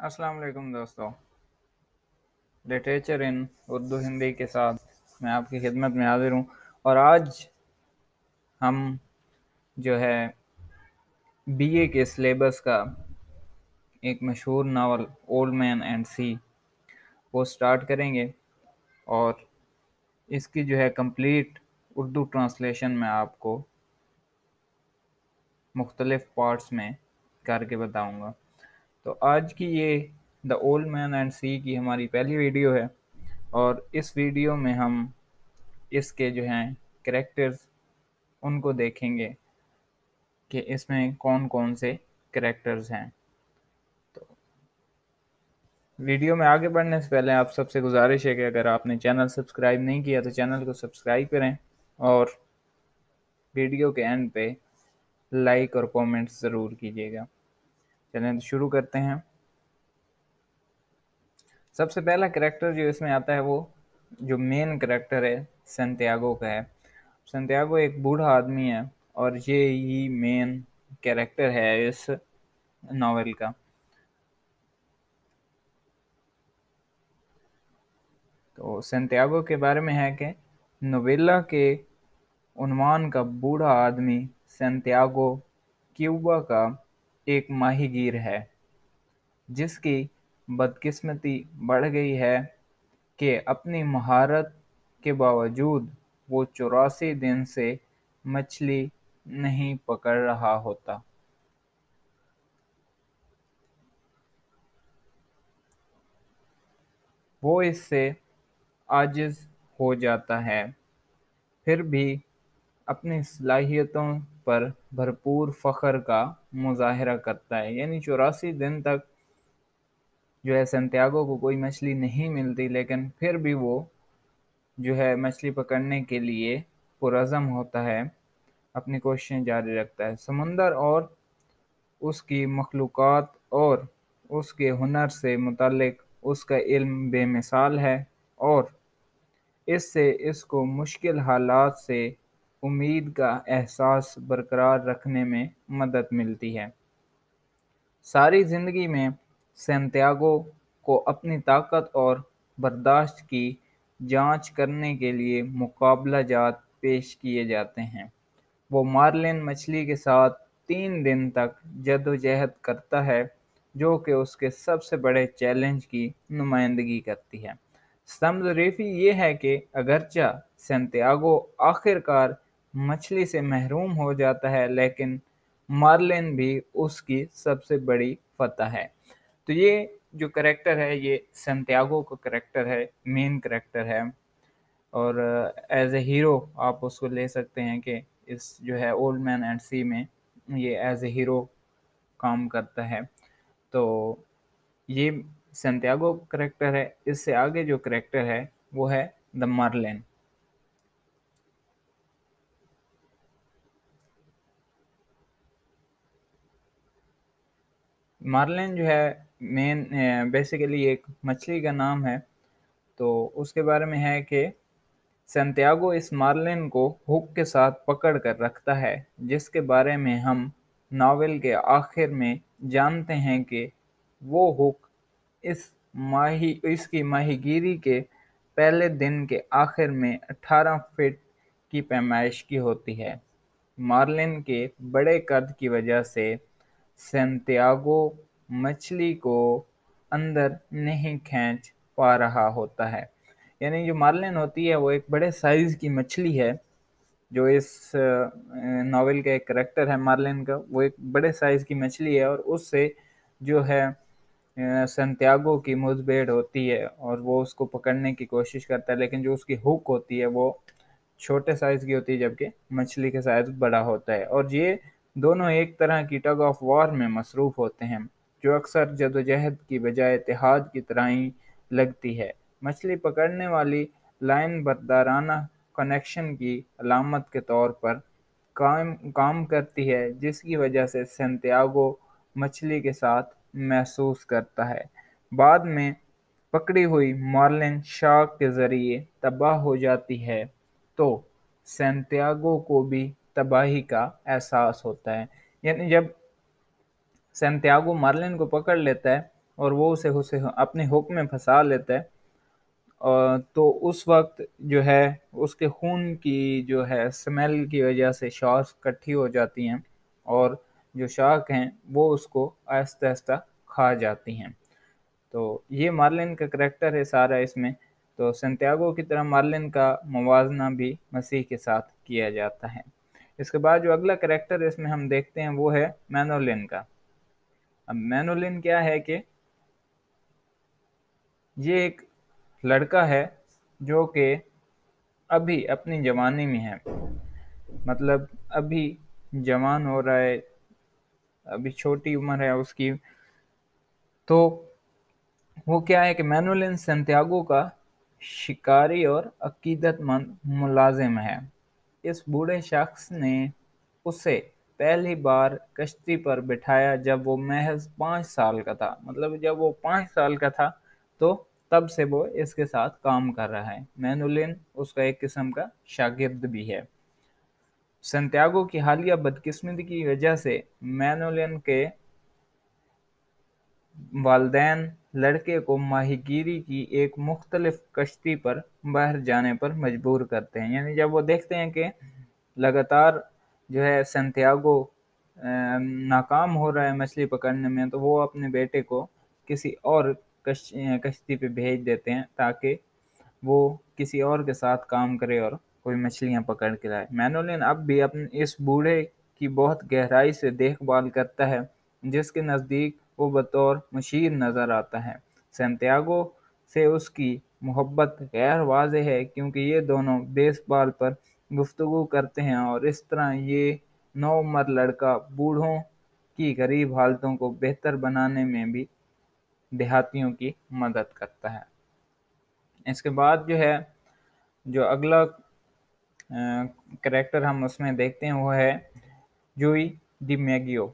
अस्सलाम वालेकुम दोस्तों। लिटरेचर इन उर्दू हिंदी के साथ मैं आपकी खिदमत में हाजिर हूँ। और आज हम जो है बीए के सिलेबस का एक मशहूर novel old man and sea वो स्टार्ट करेंगे। और इसकी जो है कंप्लीट उर्दू ट्रांसलेशन मैं आपको मुख्तलिफ पार्ट्स में करके बताऊंगा। तो आज की ये the old man and sea की हमारी पहली वीडियो है। और इस वीडियो में हम इसके जो हैं कैरेक्टर्स उनको देखेंगे कि इसमें कौन कौन से कैरेक्टर्स हैं। तो वीडियो में आगे बढ़ने से पहले आप सबसे गुजारिश है कि अगर आपने चैनल सब्सक्राइब नहीं किया तो चैनल को सब्सक्राइब करें और वीडियो के एंड पे लाइक और कमेंट्स ज़रूर कीजिएगा। चलें तो शुरू करते हैं। सबसे पहला कैरेक्टर जो इसमें आता है वो जो मेन कैरेक्टर है सैंटियागो का है। सैंटियागो एक बूढ़ा आदमी है और ये ही मेन कैरेक्टर है इस नावल का। तो सैंटियागो के बारे में है कि नोवेला के उन्वान का बूढ़ा आदमी सैंटियागो क्यूबा का एक माहीगीर है जिसकी बदकिस्मती बढ़ गई है कि अपनी महारत के बावजूद वो 84 दिन से मछली नहीं पकड़ रहा होता। वो इससे आजिज हो जाता है, फिर भी अपनी सलाहियतों पर भरपूर फ़ख्र का मुज़ाहरा करता है। यानी 84 दिन तक जो है सैंटियागो को कोई मछली नहीं मिलती, लेकिन फिर भी वो जो है मछली पकड़ने के लिए पुरज़म होता है, अपनी कोशिशें जारी रखता है। समुंदर और उसकी मखलूक़ात और उसके हुनर से मुतल्लिक उसका इल्म बेमिसाल है और इससे इसको मुश्किल हालात से उम्मीद का एहसास बरकरार रखने में मदद मिलती है। सारी ज़िंदगी में सैंटियागो को अपनी ताकत और बर्दाश्त की जांच करने के लिए मुकाबला-जात पेश किए जाते हैं। वो मार्लिन मछली के साथ 3 दिन तक जद्दोजहद करता है, जो कि उसके सबसे बड़े चैलेंज की नुमाइंदगी करती है। स्तंभ-ज़रीफ़ी ये है कि अगरचे सैंटियागो आखिरकार मछली से महरूम हो जाता है, लेकिन मार्लिन भी उसकी सबसे बड़ी फ़तह है। तो ये जो करैक्टर है ये सैंटियागो का करैक्टर है, मेन करैक्टर है। और एज ए हीरो आप उसको ले सकते हैं कि इस जो है ओल्ड मैन एंड सी में ये एज ए हीरो काम करता है। तो ये सैंटियागो करैक्टर है। इससे आगे जो करैक्टर है वो है द मार्लिन। मार्लिन जो है मेन बेसिकली एक मछली का नाम है। तो उसके बारे में है कि सैंटियागो इस मार्लिन को हुक के साथ पकड़ कर रखता है, जिसके बारे में हम नावल के आखिर में जानते हैं कि वो हुक इसकी माहीगीरी के पहले दिन के आखिर में 18 फीट की पैमाइश की होती है। मार्लिन के बड़े कद की वजह से सैंटियागो मछली को अंदर नहीं खींच पा रहा होता है। यानी जो मार्लिन होती है वो एक बड़े साइज़ की मछली है। जो इस नावल का एक करैक्टर है मार्लिन का, वो एक बड़े साइज़ की मछली है और उससे जो है सैंटियागो की मुठभेड़ होती है और वो उसको पकड़ने की कोशिश करता है, लेकिन जो उसकी हुक होती है वो छोटे साइज़ की होती है, जबकि मछली का साइज़ बड़ा होता है। और ये दोनों एक तरह की टग ऑफ वार में मसरूफ़ होते हैं, जो अक्सर जद्दोजहद की बजाय इत्तेहाद की तरह ही लगती है। मछली पकड़ने वाली लाइन बरदराना कनेक्शन की अलामत के तौर पर काम करती है, जिसकी वजह से सैंटियागो मछली के साथ महसूस करता है। बाद में पकड़ी हुई मार्लिन शार्क के ज़रिए तबाह हो जाती है, तो सैंटियागो को भी तबाही का एहसास होता है। यानी जब सैंटियागो मार्लिन को पकड़ लेता है और वो उसे अपने हुक में फंसा लेता है। तो उस वक्त जो है उसके खून की जो है स्मेल की वजह से शार्क्स इकट्ठी हो जाती हैं, और जो शार्क हैं वो उसको आहिस्ता आहिस्ता खा जाती हैं। तो ये मार्लिन का करैक्टर है सारा इसमें। तो संतियागो की तरह मार्लिन का मुवाजना भी मसीह के साथ किया जाता है। इसके बाद जो अगला करैक्टर इसमें हम देखते हैं वो है मैनोलिन का। अब मैनोलिन क्या है कि ये एक लड़का है जो कि अभी अपनी जवानी में है, मतलब अभी जवान हो रहा है, अभी छोटी उम्र है उसकी। तो वो क्या है कि मैनुलिन सैंटियागो का शिकारी और अकीदतमंद मुलाजिम है। इस बूढ़े शख्स ने उसे पहली बार कश्ती पर बिठाया जब वो महज 5 साल का था, मतलब जब वो 5 साल का था, तो तब से वो इसके साथ काम कर रहा है। मैनुलिन उसका एक किस्म का शागिर्द भी है। संतियागो की हालिया बदकिस्मती की वजह से मैनुलिन के वालिदैन लड़के को माहीगीरी की एक मुख्तलिफ कश्ती पर बाहर जाने पर मजबूर करते हैं। यानी जब वो देखते हैं कि लगातार जो है संतियागो नाकाम हो रहा है मछली पकड़ने में, तो वो अपने बेटे को किसी और कश्ती पे भेज देते हैं ताकि वो किसी और के साथ काम करे और कोई मछलियां पकड़ के लाए। मैनोलिन अब भी अपने इस बूढ़े की बहुत गहराई से देखभाल करता है, जिसके नज़दीक वो बतौर मुशीर नज़र आता है। सैंटियागो से उसकी मोहब्बत गैर वाज़ेह है क्योंकि ये दोनों बेसबॉल पर गुफ्तगू करते हैं, और इस तरह ये नौउम्र लड़का बूढ़ों की गरीब हालतों को बेहतर बनाने में भी देहातियों की मदद करता है। इसके बाद जो है जो अगला कैरेक्टर हम उसमें देखते हैं वो है जूई डिमेगियो।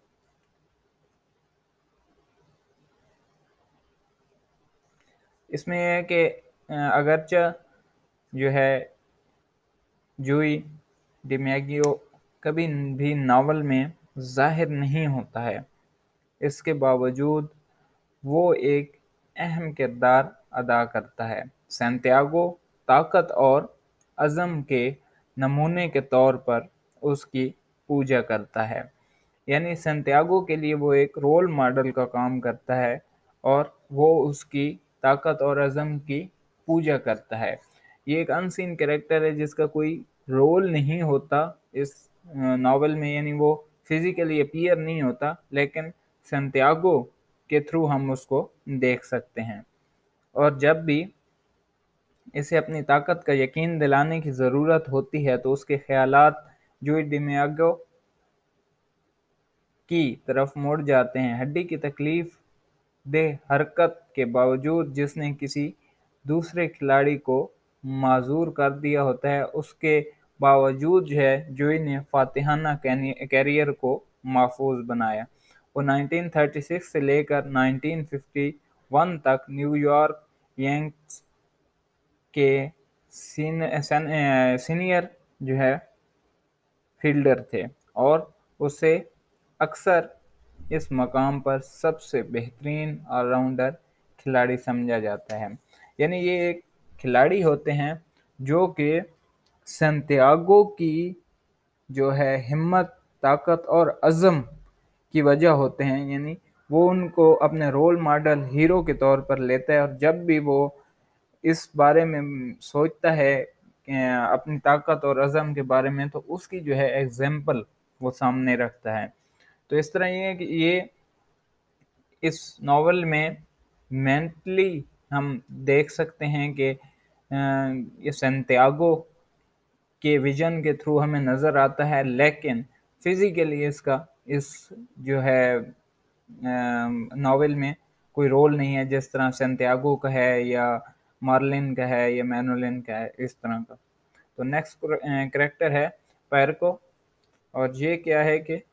इसमें यह है कि अगरचे जो है जूई डिमेगियो कभी भी नावल में जाहिर नहीं होता है, इसके बावजूद वो एक अहम किरदार अदा करता है। सैंटियागो ताकत और अज़म के नमूने के तौर पर उसकी पूजा करता है। यानी सैंटियागो के लिए वो एक रोल मॉडल का काम करता है, और वो उसकी ताकत और अज़म की पूजा करता है। ये एक अनसीन कैरेक्टर है जिसका कोई रोल नहीं होता इस नावल में, यानी वो फिजिकली अपीयर नहीं होता, लेकिन सैंटियागो के थ्रू हम उसको देख सकते हैं। और जब भी इसे अपनी ताकत का यकीन दिलाने की ज़रूरत होती है तो उसके ख़यालात जूई डिमेगियो की तरफ मुड़ जाते हैं। हड्डी की तकलीफ देह हरकत के बावजूद जिसने किसी दूसरे खिलाड़ी को माजूर कर दिया होता है, उसके बावजूद जो है जूही ने फातिहाना कैरियर को महफूज बनाया। वो 1936 से लेकर 1951 तक न्यूयॉर्क यैंक्स के सीनियर जो है फील्डर थे, और उसे अक्सर इस मकाम पर सबसे बेहतरीन ऑलराउंडर खिलाड़ी समझा जाता है। यानी ये एक खिलाड़ी होते हैं जो कि सैंटियागो की जो है हिम्मत, ताकत और अज़्म की वजह होते हैं। यानी वो उनको अपने रोल मॉडल हीरो के तौर पर लेता है, और जब भी वो इस बारे में सोचता है अपनी ताकत और अज़म के बारे में, तो उसकी जो है एग्जाम्पल वो सामने रखता है। तो इस तरह ये है कि ये इस नावल में मेंटली हम देख सकते हैं कि ये सैंटियागो के विजन के थ्रू हमें नज़र आता है, लेकिन फिजिकली इसका इस जो है नावल में कोई रोल नहीं है, जिस तरह सैंटियागो का है या मार्लिन का है या मैनुलिन का है, इस तरह का। तो नेक्स्ट करेक्टर है पैरको। और ये क्या है कि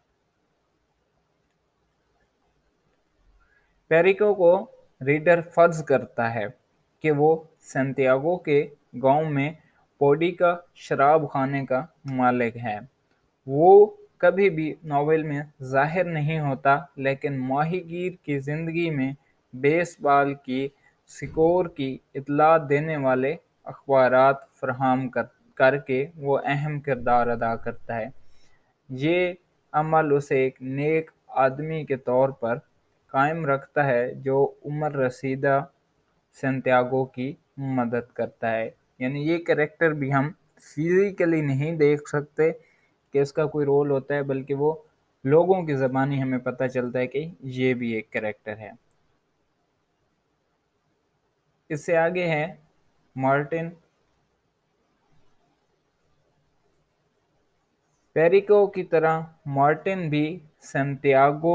पेरिको को रीडर फर्ज करता है कि वो सैंटियागो के गांव में पोडी का शराब खाने का मालिक है। वो कभी भी नॉवेल में ज़ाहिर नहीं होता, लेकिन माहीगीर की ज़िंदगी में बेसबॉल की स्कोर की इत्तला देने वाले अखबारात फराहम करके वो अहम किरदार अदा करता है। ये अमल उसे एक नेक आदमी के तौर पर कायम रखता है जो उम्र रसीदा सैंटियागो की मदद करता है। यानी ये कैरेक्टर भी हम फिजिकली नहीं देख सकते कि इसका कोई रोल होता है, बल्कि वो लोगों की ज़बानी हमें पता चलता है कि ये भी एक कैरेक्टर है। इससे आगे है मार्टिन पेरिको की तरह। मार्टिन भी सैंटियागो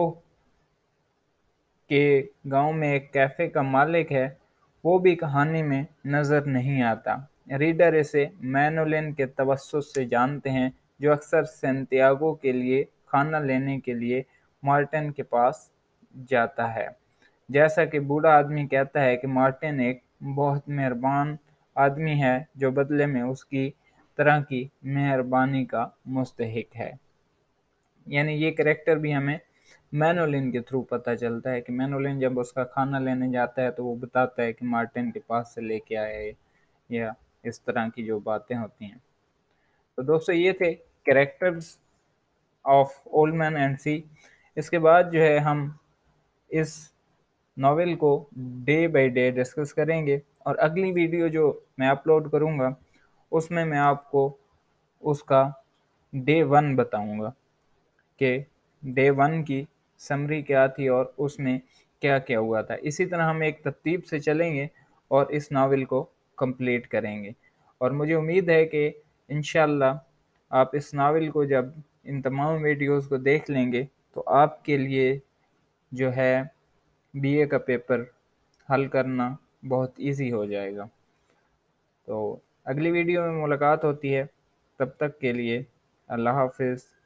के गांव में एक कैफ़े का मालिक है, वो भी कहानी में नज़र नहीं आता। रीडर इसे मैनुलिन के तवस्सुत से जानते हैं, जो अक्सर सैंटियागो के लिए खाना लेने के लिए मार्टिन के पास जाता है। जैसा कि बूढ़ा आदमी कहता है कि मार्टिन एक बहुत मेहरबान आदमी है जो बदले में उसकी तरह की मेहरबानी का मुस्तहिक है। यानी ये कैरेक्टर भी हमें मैनोलिन के थ्रू पता चलता है कि मैनोलिन जब उसका खाना लेने जाता है तो वो बताता है कि मार्टिन के पास से लेके आया है, या इस तरह की जो बातें होती हैं। तो दोस्तों ये थे characters of old man and sea. इसके बाद जो है हम इस नॉवेल को डे बाय डे डिस्कस करेंगे, और अगली वीडियो जो मैं अपलोड करूँगा उसमें मैं आपको उसका डे वन बताऊँगा कि डे वन की समरी क्या थी और उसमें क्या क्या हुआ था। इसी तरह हम एक तरतीब से चलेंगे और इस नावल को कंप्लीट करेंगे, और मुझे उम्मीद है कि इंशाल्लाह आप इस नावल को जब इन तमाम वीडियोस को देख लेंगे तो आपके लिए जो है बीए का पेपर हल करना बहुत इजी हो जाएगा। तो अगली वीडियो में मुलाकात होती है, तब तक के लिए अल्लाह हाफिज़।